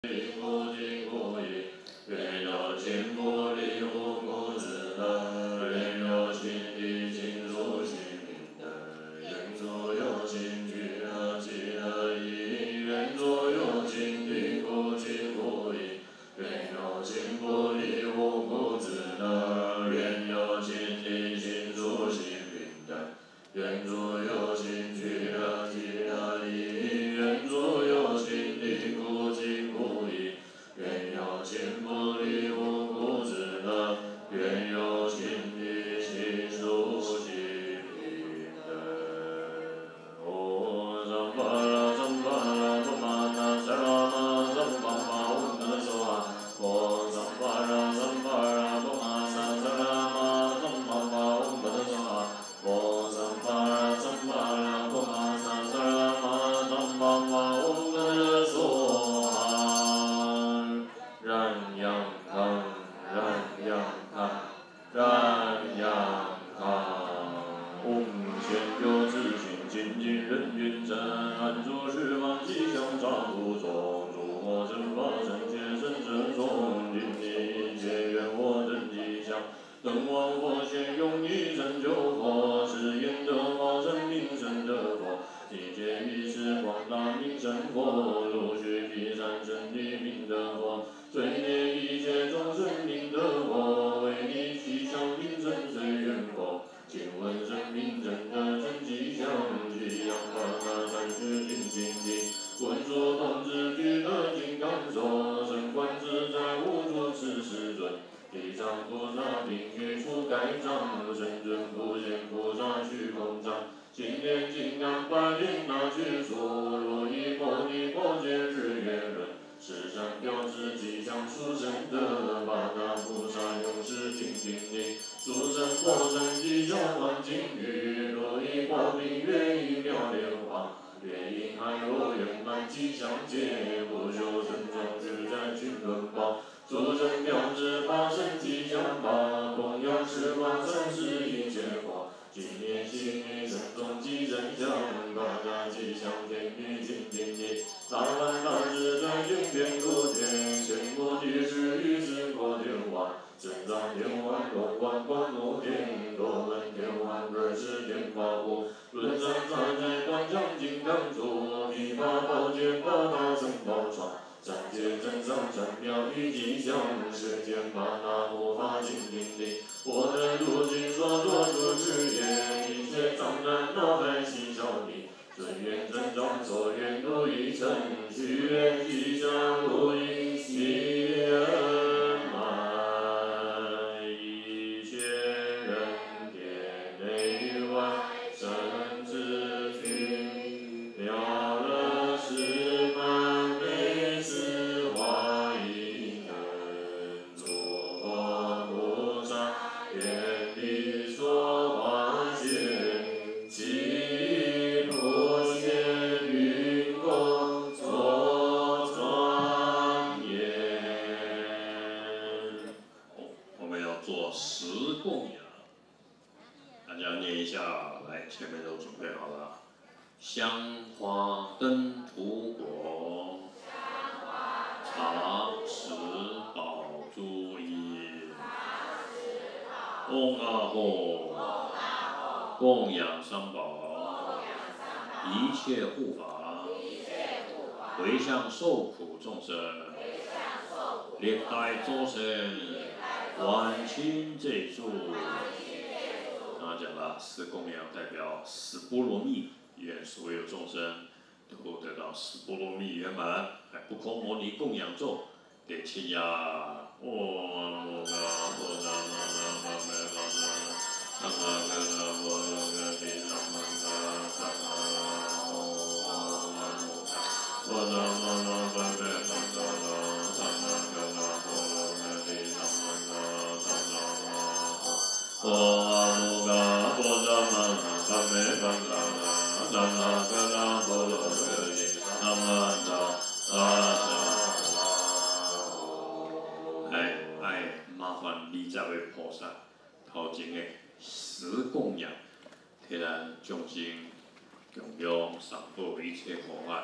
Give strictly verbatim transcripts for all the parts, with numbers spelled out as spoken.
头前的十供养，替咱众生供养三宝一切法爱，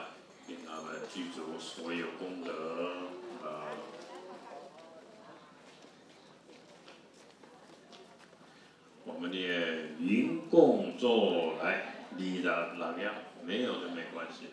令他们具足所有功德啊。我们念云供咒来，你的哪样没有就没关系了。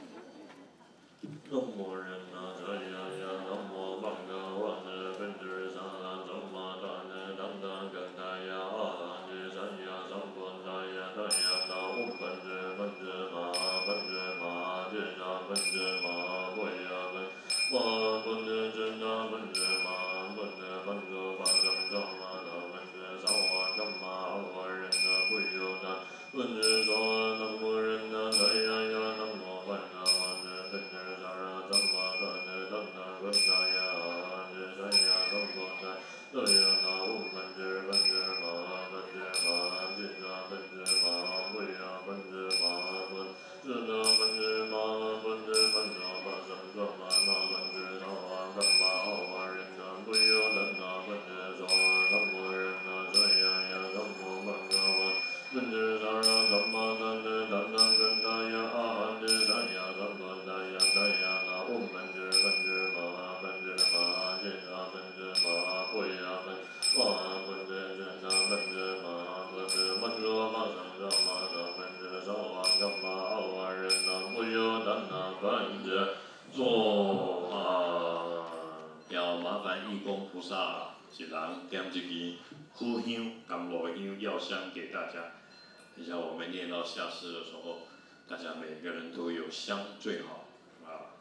南无人那扎呀呀，南无邦嘎瓦那本智萨那赞玛达那当当嘎达呀阿含智三呀三波达呀达呀那唵本智本智玛本智玛智那本智玛波呀本玛本智智那本智玛本智本智巴sam扎玛那本智萨瓦干玛阿瓦人那不由那本智萨瓦南无人那扎呀呀南无班嘎瓦那本智萨ra tham ma ta ne tam na gun na ya ne sa ya tam ma ta ta ya na um ban je ban je ma ban je ma ji na ban je ma bu ya ban je ma ban ji na ban je ma ban je ban na ba sam ga ma na ban je na wa ga ma a wa ren na bu ya dan na ban je sa ga mu ren na sa ya ya ga mu ban ga wa ban je sa ra tham ma ta ne tam na gun na ya a han je sa ya tam ma ta ya ta ya na um ban je ban je ma ban je ma ji na ban je ma bu ya ban ma ban je ji na ban je ma ban je ban je ma sam ga ma na ban je sa wa ga ma a wa ren na bu ya dan na ban je做啊。 要麻烦义工菩萨一人点一支苦香、甘露香药香给大家。等一下我们念到下诗的时候，大家每个人都有香最好啊。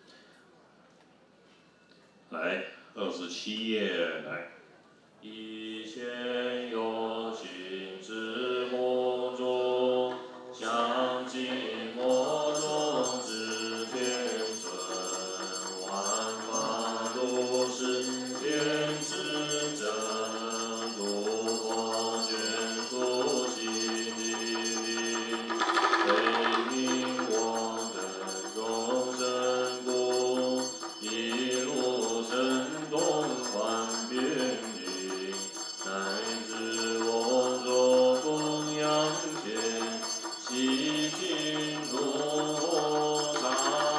来，二十七页来。 以前有情之魔中，相继魔中之天尊，万法如是天之真，如佛眷属心地，悲悯我等众生故，一路生动幻变理，乃至我作供养前，悉尽诸佛刹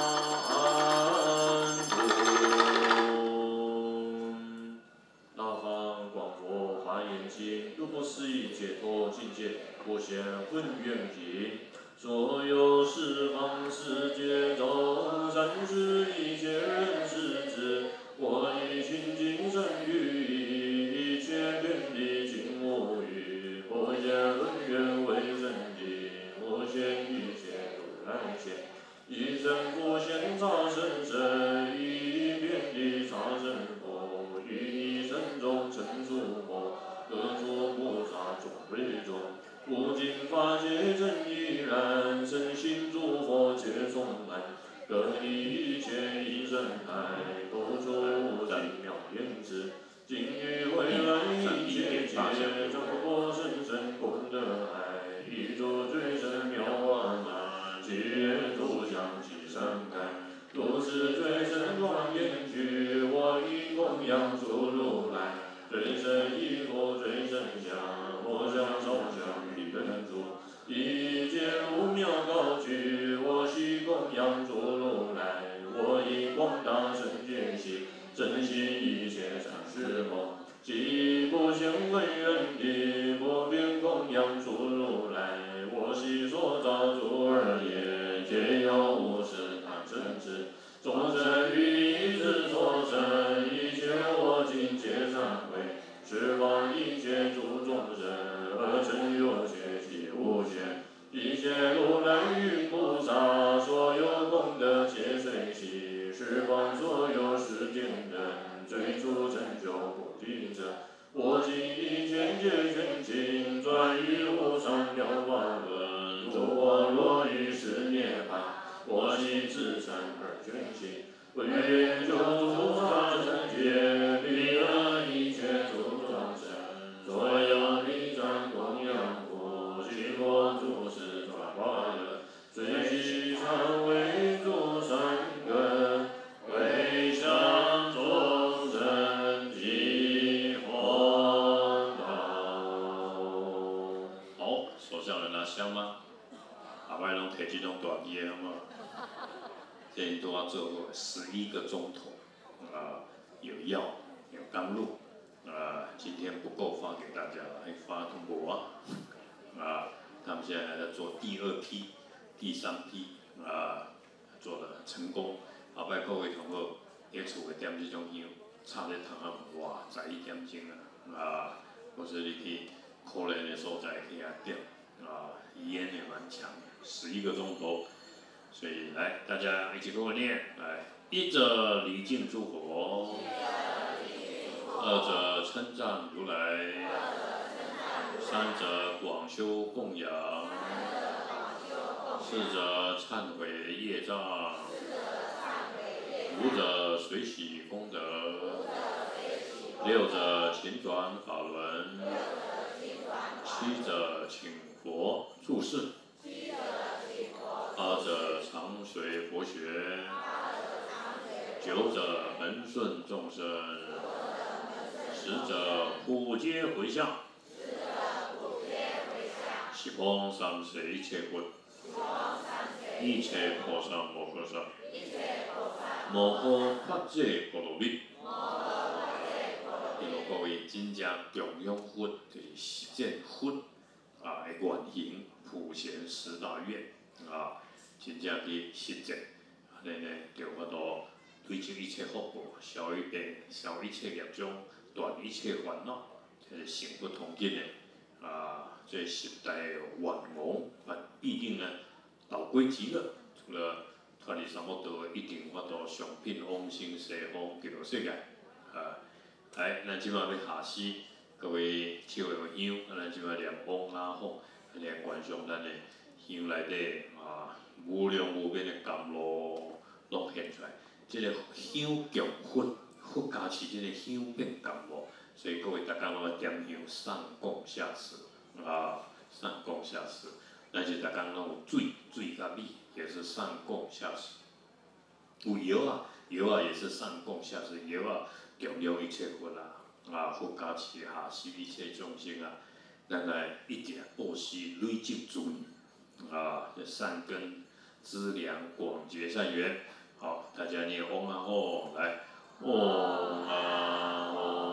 安住。大方广佛华严经，入不思议解脱境界，不显混愿品。所有十方世界中，三世一切人世之，我以清净身语意，一切遍地尽无余，不见恩怨为真谛，无限一切如来现，一生不现超生身，一遍地超生佛，于一生中成诸佛，各诸菩萨众为众。无尽法界真依然，身心诸佛皆充满，各以一切一生海，不出无尽妙言之。今于未来一切劫，正佛甚深功德海，一诸最深妙法门，其愿诸相其善感。如是最深庄严具，我以供养诸如来，最深依佛最深相，我相烧香与人主，一切如妙高举，我悉供养诸如来，我以广大圣见行，真心一切善事佛，既不现为人地，不便供养诸如来，我悉所造诸尔业，皆要无始贪嗔痴，众生于一之所生，一切我今皆忏悔，十方一切诸众生，而成有学皆无限，一切如来云菩萨，所有功德皆随喜，十方所有世间人，最初成就菩提者，我今一切皆全尽，转于无上妙法轮，如我若于是涅槃，我悉至善而全心，唯愿救诸法真觉，离了一切诸众生，所有礼赞供养故，悉佛诸世转化乐，随喜常为诸善根，回向众生极欢道。 好，手上有拿香吗？阿伯拢摕这种大支的好无？ 今天都要做过十一个钟头，啊、有药有甘露，啊、今天不够发给大家，还发通过啊，啊、他们现在还在做第二批、第三批，啊、做得很成功。后摆各位同学喺厝会点这种香，插在窗仔哇，十一点钟啊，啊，或是你去可怜的所在去遐点，啊，烟也蛮强，十一个钟头。所以来，大家一起跟我念，来，一者礼敬诸佛，二者称赞如来，三者广修供养，四者忏悔业障，五者随喜功德，六者勤转法轮，七者请佛注释。八者常随佛学，九者恒顺众生，十者普皆回向，十方三世一切佛，一切菩萨摩诃萨，摩诃法界波罗蜜。希望各位真正供养佛，就是实践佛啊的原型，普贤十大愿啊。真正去实践，安尼呢，就法度对治一切福报，消一病，消一切业障，断一切烦恼，这是行不通尽的啊！这时代的愿望，啊，必定呢，导归极乐。除了脱离三恶道，一定法度上品往生西方极乐世界啊！来，咱即摆要下诗，各位手有香，啊，咱即摆念往阿吽，念观上咱的香内底啊。无量无边的甘露拢现出来，这个香供佛，佛加持这个香变甘露，所以各位大家拢要点香上供下施啊，上供下施，咱是大家拢有水，水甲米也是上供下施，有药啊，药啊也是上供下施，药啊供养一切佛啊，啊佛加持下施一切众生啊，咱来一定布施累积诸啊，这善根。资粮广结善缘，好，大家念嗡啊吽，来，嗡啊吽。